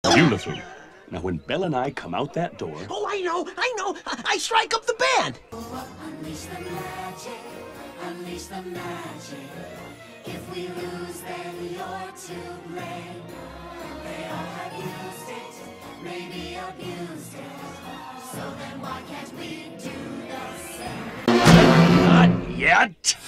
Beautiful. Now, when Belle and I come out that door... Oh, I know. I strike up the band. Unleash the magic, unleash the magic. If we lose, then you're to blame. They all have used it, maybe abused it. So then why can't we do the same? Not yet!